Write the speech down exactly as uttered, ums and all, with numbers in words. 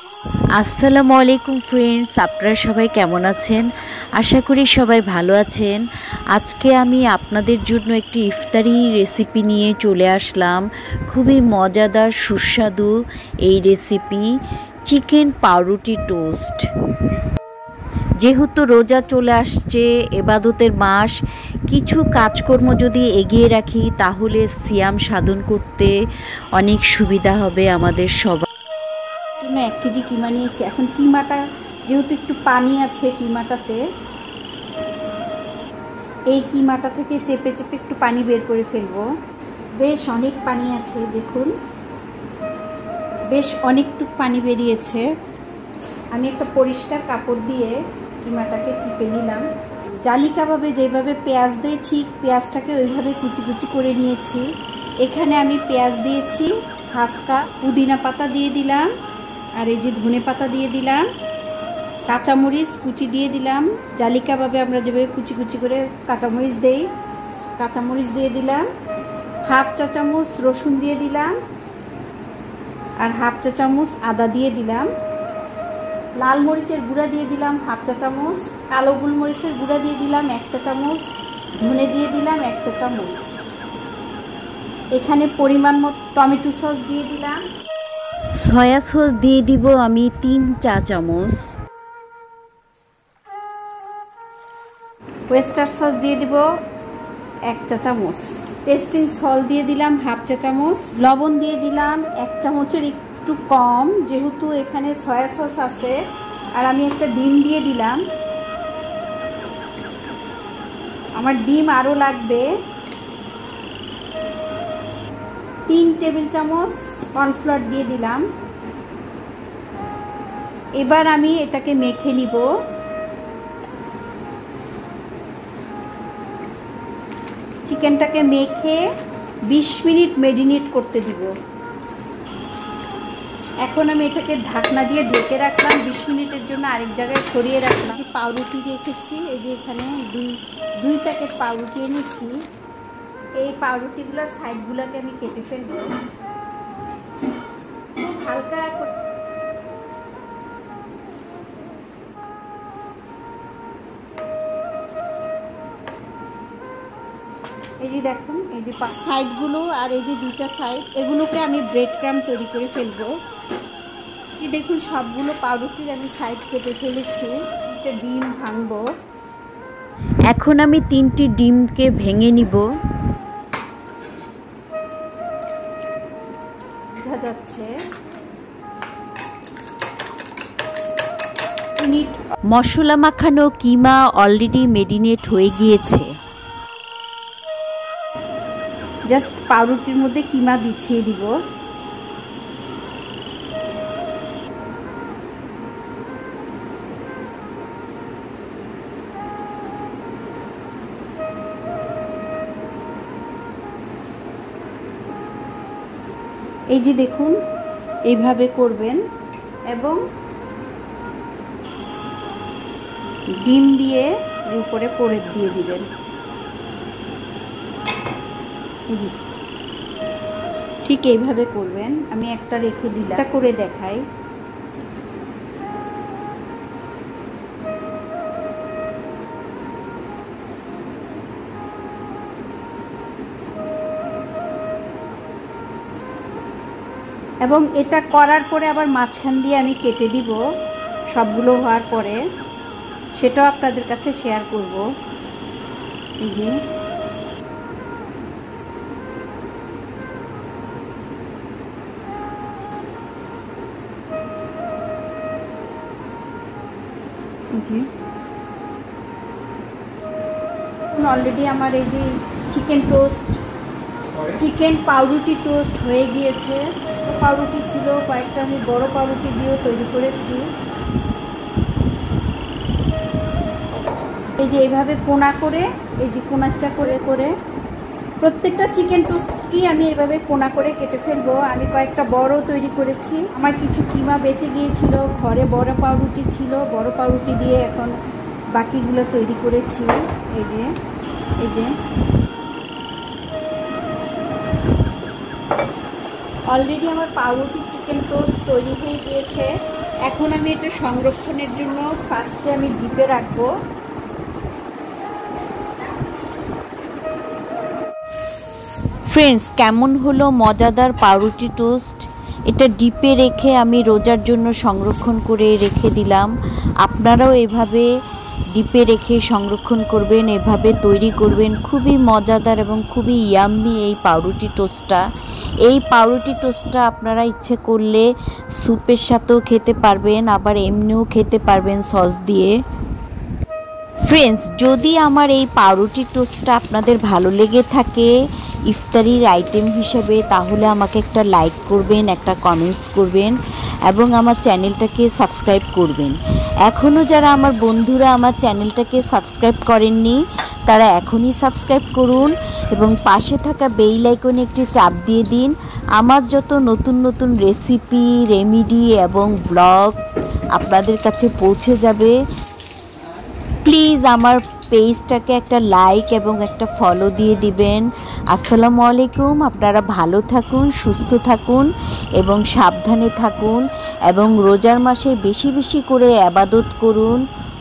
আসসালামু আলাইকুম ফ্রেন্ডস, আপনারা সবাই কেমন আছেন? আশা করি সবাই ভালো আছেন। আজকে আমি আপনাদের জন্য একটি ইফতারি রেসিপি নিয়ে চলে আসলাম। খুবই মজাদার সুস্বাদু এই রেসিপি, চিকেন পাউরুটি টোস্ট। যেহেতু রোজা চলে আসছে, এবাদতের মাস, কিছু কাজকর্ম যদি এগিয়ে রাখি তাহলে সিয়াম সাধন করতে অনেক সুবিধা হবে আমাদের সবার। এক কেজি কিমা নিয়েছি। এখন কিমাটা যেহেতু একটু পানি আছে কিমাটাতে, এই কিমাটা থেকে চেপে চেপে একটু পানি বের করে ফেলবো। বেশ অনেক পানি আছে, দেখুন বেশ অনেকটুক পানি বেরিয়েছে। আমি একটা পরিষ্কার কাপড় দিয়ে কিমাটাকে চিপে নিলাম। জালি কাবাবে যেভাবে পেঁয়াজ দেয় ঠিক পেঁয়াজটাকে ওইভাবে কুচি কুচি করে নিয়েছি। এখানে আমি পেঁয়াজ দিয়েছি, হাফ কাপ পুদিনা পাতা দিয়ে দিলাম, আর এই যে ধনে পাতা দিয়ে দিলাম, কাঁচামরিচ কুচি দিয়ে দিলাম। জালি কাবাবে আমরা যেভাবে কুচি কুচি করে কাঁচামরিচ দেই, কাঁচামরিচ দিয়ে দিলাম। হাফ চা চামচ রসুন দিয়ে দিলাম, আর হাফ চা চামচ আদা দিয়ে দিলাম। লাল মরিচের গুঁড়া দিয়ে দিলাম হাফ চা চামচ, কালো গোলমরিচের গুঁড়া দিয়ে দিলাম এক চা চামচ, ধনে দিয়ে দিলাম এক চা চামচ। এখানে পরিমাণ মতো টমেটো সস দিয়ে দিলাম। সয়া সস দিয়ে দিব আমি তিন চা চামচ। ওয়েস্টার সস দিয়ে দিব এক চা চামচ। টেস্টিং সল্ট দিয়ে দিলাম হাফ চা চামচ। লবণ দিয়ে দিলাম এক চামচের একটু কম, যেহেতু এখানে সয়া সস আছে। আর আমি একটা ডিম দিয়ে দিলাম, আমার ডিম আরও লাগবে। তিন টেবিল চামচ কর্নফ্লোর দিয়ে দিলাম। এবার আমি এটাকে মেখে নিব। চিকেনটাকে মেখে বিশ মিনিট মেরিনেট করতে দিব। এখন আমি এটাকে ঢাকনা দিয়ে ঢেকে রাখলাম বিশ মিনিটের জন্য, আরেক জায়গায় সরিয়ে রাখলাম। পাউরুটি রেখেছি, এই যে এখানে দুই দুই প্যাকেট পাউরুটি এনেছি। এই পাউরুটিগুলোর সাইডগুলোকে আমি কেটে ফেলবো। খুব হালকা এই যে দেখুন, এই যে সাইডগুলো আর এই যে দুইটা সাইড, এগুলোকে আমি ব্রেড ক্রাম্ব তৈরি করে ফেলবো। এই দেখুন সবগুলো পাউরুটির আমি সাইড কেটে ফেলেছি। একটা ডিম ভাঙবো। এখন আমি তিনটি ডিমকে ভেঙে নিব। বোঝা যাচ্ছে মশলা মাখানো কিমা অলরেডি মেরিনেট হয়ে গিয়েছে। জাস্ট পাউরুটির মধ্যে কিমা বিছিয়ে দিব। এই যে দেখুন এইভাবে করবেন, এবং ডিম দিয়ে এর উপরে পরে দিয়ে দিবেন। ঠিক এইভাবে করবেন। আমি একটা রেখে দিলাম, এটা করে দেখাই। এবং এটা করার পরে আবার মাঝখান দিয়ে আমি কেটে দিব সবগুলো হওয়ার পরে, সেটাও আপনাদের কাছে শেয়ার করব। এই যে অলরেডি আমার এই যে চিকেন টোস্ট, চিকেন পাউরুটি টোস্ট হয়ে গিয়েছে। পাউরুটি ছিল কয়েকটা, আমি বড় পাউরুটি দিয়েও তৈরি করেছি। এই যে এইভাবে কোনা করে, এই যে কোনাচ্চা করে করে প্রত্যেকটা চিকেন টোস্টকেই আমি এইভাবে কোনা করে কেটে ফেলবো। আমি কয়েকটা বড় তৈরি করেছি। আমার কিছু কিমা বেঁচে গিয়েছিল, ঘরে বড় পাউরুটি ছিল, বড় পাউরুটি দিয়ে এখন বাকিগুলো তৈরি করেছি। এই যে এই যে অলরেডি আমার পাউরুটি চিকেন টোস্ট তৈরি হয়ে গিয়েছে। এখন আমি এটা সংরক্ষণের জন্য ফার্স্টে আমি ডিপে রাখবো। ফ্রেন্ডস, কেমন হলো মজাদার পাউরুটি টোস্ট। এটা ডিপে রেখে আমি রোজার জন্য সংরক্ষণ করে রেখে দিলাম। আপনারাও এভাবে ডিপে রেখে সংরক্ষণ করবেন, এভাবে তৈরি করবেন। খুবই মজাদার এবং খুবই ইয়াম্মি এই পাউরুটি টোস্টটা। এই পাউরুটি টোস্টটা আপনারা ইচ্ছে করলে স্যুপের সাথেও খেতে পারবেন, আবার এমনিও খেতে পারবেন সস দিয়ে। ফ্রেন্ডস, যদি আমার এই পাউরুটি টোস্টটা আপনাদের ভালো লেগে থাকে ইফতারির আইটেম হিসেবে, তাহলে আমাকে একটা লাইক করবেন, একটা কমেন্টস করবেন এবং আমার চ্যানেলটাকে সাবস্ক্রাইব করবেন। এখনও যারা আমার বন্ধুরা আমার চ্যানেলটাকে সাবস্ক্রাইব করেননি, তারা এখনই সাবস্ক্রাইব করুন এবং পাশে থাকা বেল আইকনে একটি চাপ দিয়ে দিন। আমার যত নতুন নতুন রেসিপি, রেমেডি এবং ব্লগ আপনাদের কাছে পৌঁছে যাবে। প্লিজ আমার পেজটাকে একটা লাইক এবং একটা ফলো দিয়ে দিবেন। আসসালামু আলাইকুম। আপনারা ভালো থাকুন, সুস্থ থাকুন এবং সাবধানে থাকুন এবং রোজার মাসে বেশি বেশি করে ইবাদত করুন।